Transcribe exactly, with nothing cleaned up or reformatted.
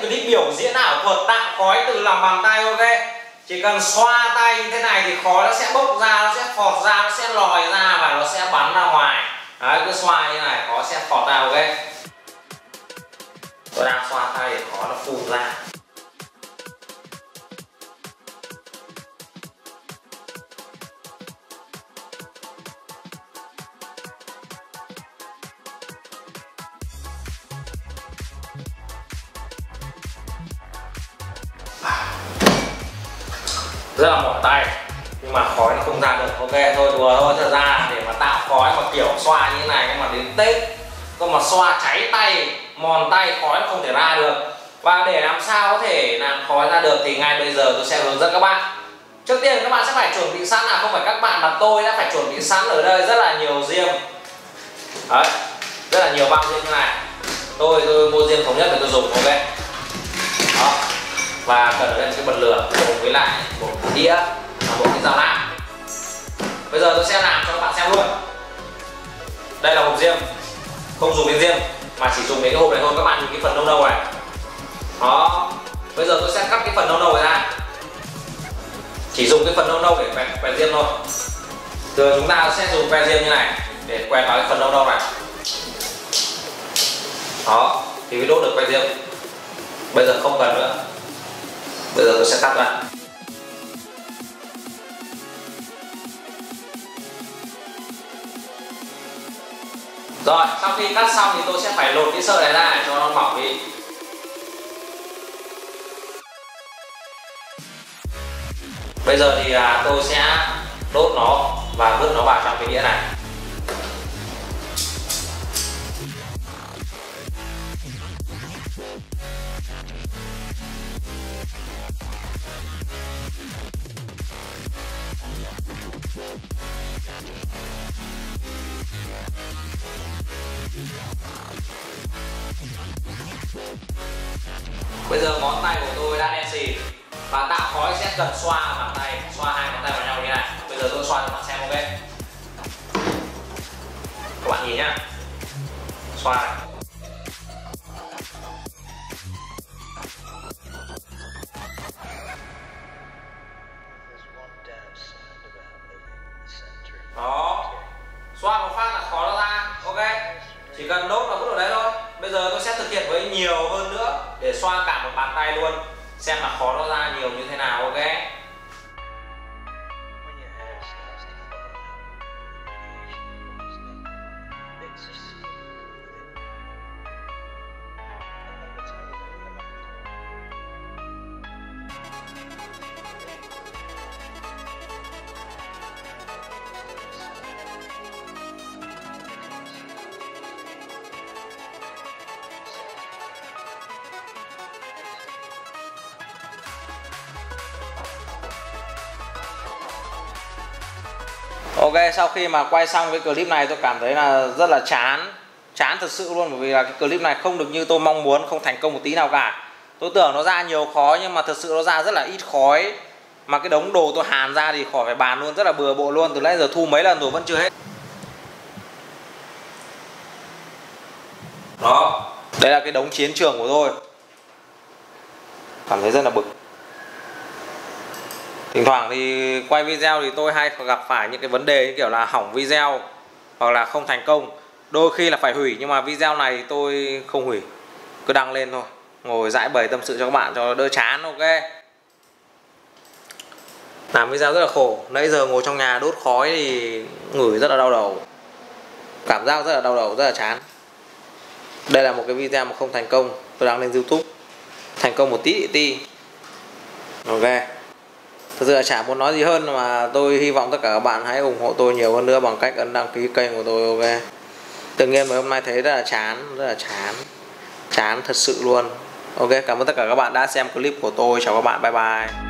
clip biểu diễn ảo thuật tạo khói từ lòng bàn tay. Ok, chỉ cần xoa tay như thế này thì khói nó sẽ bốc ra, nó sẽ phọt ra, nó sẽ lòi ra và nó sẽ bắn ra ngoài. Đấy, cứ xoa như này khói sẽ phọt ra. Ok, tôi đang xoa tay thì khói nó phun ra. Rất là mỏi tay nhưng mà khói nó không ra được. Ok thôi đùa thôi, thật ra để mà tạo khói mà kiểu xoa như thế này nhưng mà đến Tết cơ mà xoa cháy tay, mòn tay, khói nó không thể ra được. Và để làm sao có thể làm khói ra được thì ngay bây giờ tôi sẽ hướng dẫn các bạn. Trước tiên các bạn sẽ phải chuẩn bị sẵn, là không phải các bạn mà tôi đã phải chuẩn bị sẵn ở đây rất là nhiều diêm. Đấy, rất là nhiều bao diêm như này. Tôi tôi mua diêm thống nhất để tôi dùng. Ok, đó, và cần lên cái bật lửa cùng với lại một cái đĩa và một cái dao lam. Bây giờ tôi sẽ làm cho các bạn xem luôn. Đây là hộp diêm, không dùng đến diêm mà chỉ dùng đến cái hộp này thôi. Các bạn nhìn cái phần nâu nâu này. Đó, bây giờ tôi sẽ cắt cái phần nâu nâu này ra. Chỉ dùng cái phần nâu nâu để quẹt, quẹt diêm thôi. Giờ chúng ta sẽ dùng que diêm như này để quẹt vào cái phần nâu nâu này. Đó, thì mới đốt được que diêm. Bây giờ không cần nữa. Bây giờ tôi sẽ cắt ra. Rồi, sau khi cắt xong thì tôi sẽ phải lột cái sợi này ra để cho nó mỏng đi. Bây giờ thì à, tôi sẽ đốt nó và vứt nó vào trong cái đĩa này. Bây giờ ngón tay của tôi đã đen xì và tạo khói sẽ cần xoa bàn tay, xoa hai ngón tay vào nhau như thế này. Bây giờ tôi xoa cho bạn xem. Ok, các bạn nhìn nhá, xoa này. Đó, xoa một phát là khói nó ra. Ok, chỉ cần đốt và vứt ở đấy thôi. Bây giờ tôi sẽ thực hiện với nhiều hơn nữa để xoa cả một bàn tay luôn, xem là khói nó ra nhiều như thế nào. Ok, Ok, sau khi mà quay xong cái clip này tôi cảm thấy là rất là chán. Chán thật sự luôn, bởi vì là cái clip này không được như tôi mong muốn, không thành công một tí nào cả. Tôi tưởng nó ra nhiều khói nhưng mà thật sự nó ra rất là ít khói. Mà cái đống đồ tôi hàn ra thì khỏi phải bàn luôn, rất là bừa bộn luôn. Từ nãy giờ thu mấy lần rồi vẫn chưa hết. Đó, đây là cái đống chiến trường của tôi. Cảm thấy rất là bực. Thỉnh thoảng thì quay video thì tôi hay gặp phải những cái vấn đề như kiểu là hỏng video hoặc là không thành công. Đôi khi là phải hủy, nhưng mà video này tôi không hủy, cứ đăng lên thôi, ngồi giải bày tâm sự cho các bạn cho đỡ chán. Ok, làm video rất là khổ. Nãy giờ ngồi trong nhà đốt khói thì ngửi rất là đau đầu, cảm giác rất là đau đầu, rất là chán. Đây là một cái video mà không thành công, tôi đăng lên YouTube. Thành công một tí tí. Ok, thật sự là chả muốn nói gì hơn, mà tôi hy vọng tất cả các bạn hãy ủng hộ tôi nhiều hơn nữa bằng cách ấn đăng ký kênh của tôi. Ok, tự nhiên mà hôm nay thấy rất là chán, rất là chán, chán thật sự luôn. Ok, cảm ơn tất cả các bạn đã xem clip của tôi. Chào các bạn, bye bye.